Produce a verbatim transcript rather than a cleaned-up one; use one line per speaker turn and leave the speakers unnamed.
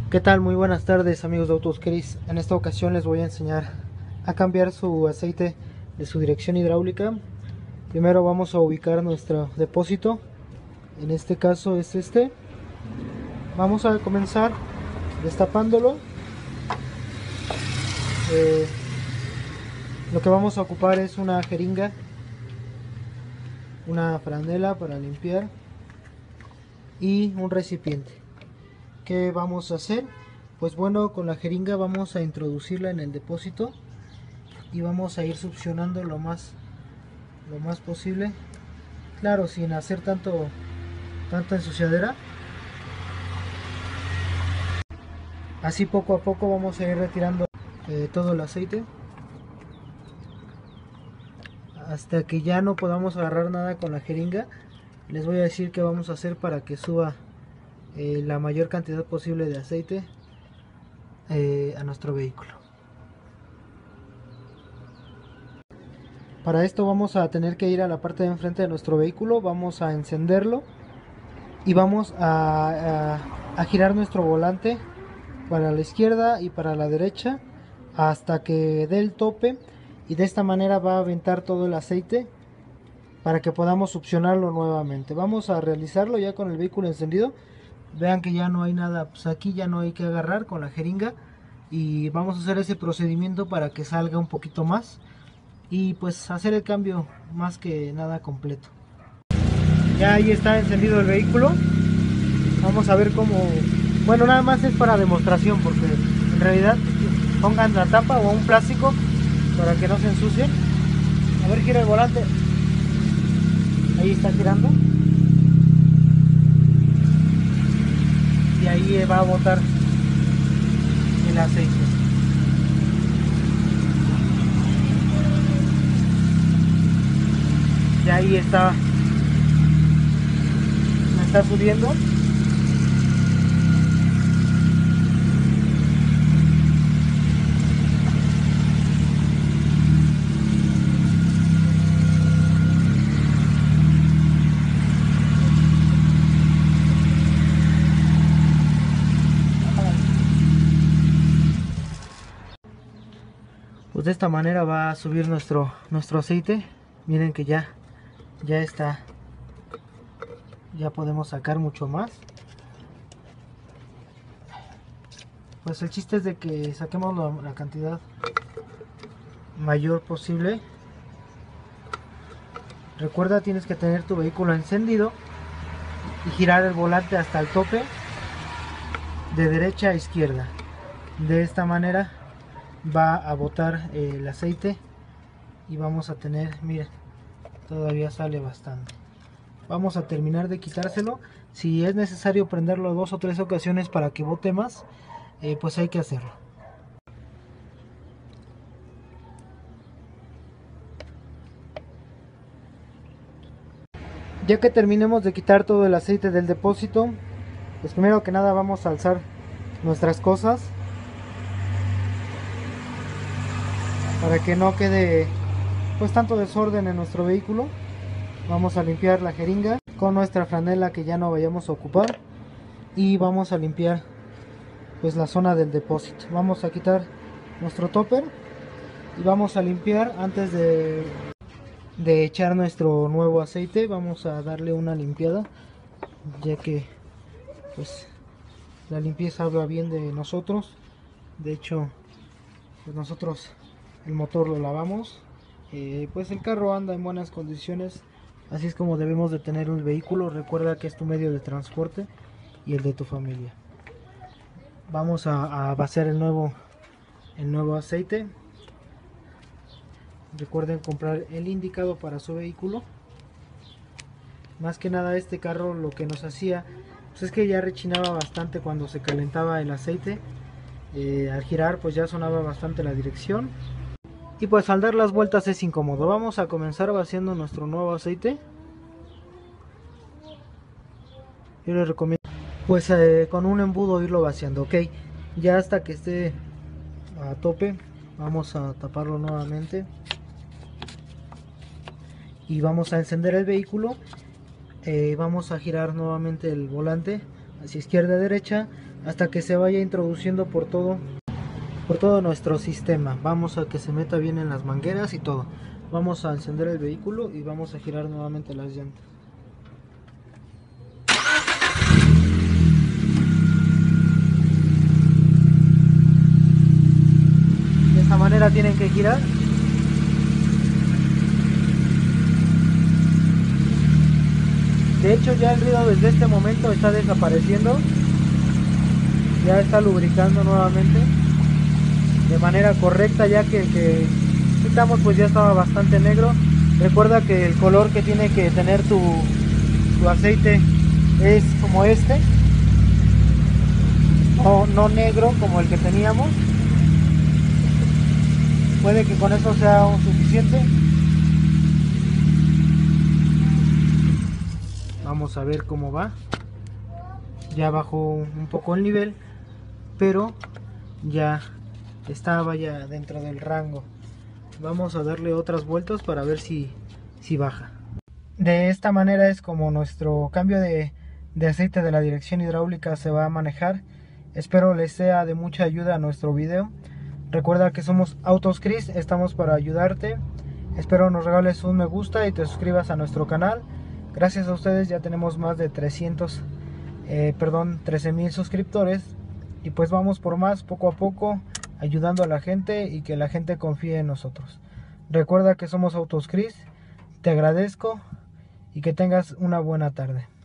¿Qué tal? Muy buenas tardes, amigos de Autos Chris. En esta ocasión les voy a enseñar a cambiar su aceite de su dirección hidráulica. Primero vamos a ubicar nuestro depósito, en este caso es este. Vamos a comenzar destapándolo. Eh, lo que vamos a ocupar es una jeringa, una franela para limpiar y un recipiente. ¿Qué vamos a hacer? Pues bueno, con la jeringa vamos a introducirla en el depósito y vamos a ir succionando lo más lo más posible, claro, sin hacer tanto tanta ensuciadera. Así poco a poco vamos a ir retirando eh, todo el aceite hasta que ya no podamos agarrar nada con la jeringa. Les voy a decir qué vamos a hacer para que suba eh, la mayor cantidad posible de aceite eh, a nuestro vehículo. Para esto vamos a tener que ir a la parte de enfrente de nuestro vehículo, vamos a encenderlo y vamos a, a, a girar nuestro volante para la izquierda y para la derecha hasta que dé el tope, y de esta manera va a aventar todo el aceite para que podamos succionarlo nuevamente. Vamos a realizarlo ya con el vehículo encendido. Vean que ya no hay nada, pues aquí ya no hay que agarrar con la jeringa, y vamos a hacer ese procedimiento para que salga un poquito más y pues hacer el cambio más que nada completo. Ya ahí está encendido el vehículo. Vamos a ver cómo, bueno, nada más es para demostración, porque en realidad pongan la tapa o un plástico para que no se ensucien. A ver, gira el volante. Ahí está girando y ahí va a botar el aceite. Y ahí está, me está subiendo. Pues de esta manera va a subir nuestro nuestro aceite. Miren que ya ya está, ya podemos sacar mucho más. Pues el chiste es de que saquemos la, la cantidad mayor posible. Recuerda, tienes que tener tu vehículo encendido y girar el volante hasta el tope de derecha a izquierda. De esta manera va a botar eh, el aceite y vamos a tener, miren, todavía sale bastante. Vamos a terminar de quitárselo. Si es necesario prenderlo dos o tres ocasiones para que bote más, eh, pues hay que hacerlo. Ya que terminemos de quitar todo el aceite del depósito, pues primero que nada vamos a alzar nuestras cosas para que no quede pues tanto desorden en nuestro vehículo. Vamos a limpiar la jeringa con nuestra franela que ya no vayamos a ocupar, y vamos a limpiar pues la zona del depósito. Vamos a quitar nuestro topper y vamos a limpiar antes de, de echar nuestro nuevo aceite. Vamos a darle una limpiada, ya que pues la limpieza habla bien de nosotros. De hecho, pues nosotros el motor lo lavamos, eh, pues el carro anda en buenas condiciones. Así es como debemos de tener un vehículo. Recuerda que es tu medio de transporte y el de tu familia. Vamos a, a vaciar el nuevo el nuevo aceite. Recuerden comprar el indicado para su vehículo. Más que nada, este carro lo que nos hacía pues es que ya rechinaba bastante cuando se calentaba el aceite. Eh, al girar pues ya sonaba bastante la dirección, y pues al dar las vueltas es incómodo. Vamos a comenzar vaciando nuestro nuevo aceite. Yo les recomiendo pues eh, con un embudo irlo vaciando, ok, ya hasta que esté a tope. Vamos a taparlo nuevamente y vamos a encender el vehículo. Eh, vamos a girar nuevamente el volante hacia izquierda a derecha hasta que se vaya introduciendo por todo por todo nuestro sistema. Vamos a que se meta bien en las mangueras y todo. Vamos a encender el vehículo y vamos a girar nuevamente las llantas. De esta manera tienen que girar. De hecho, ya el ruido desde este momento está desapareciendo. Ya está lubricando nuevamente de manera correcta, ya que el que quitamos pues ya estaba bastante negro. Recuerda que el color que tiene que tener tu, tu aceite es como este, no, no negro como el que teníamos. Puede que con eso sea suficiente. Vamos a ver cómo va. Ya bajó un poco el nivel, pero ya estaba ya dentro del rango. Vamos a darle otras vueltas para ver si, si baja. De esta manera es como nuestro cambio de, de aceite de la dirección hidráulica se va a manejar. Espero les sea de mucha ayuda a nuestro video. Recuerda que somos Autos Chris, estamos para ayudarte. Espero nos regales un me gusta y te suscribas a nuestro canal. Gracias a ustedes ya tenemos más de trescientos, eh, perdón, trece mil suscriptores. Y pues vamos por más, poco a poco, ayudando a la gente y que la gente confíe en nosotros. Recuerda que somos Autos Chris. Te agradezco y que tengas una buena tarde.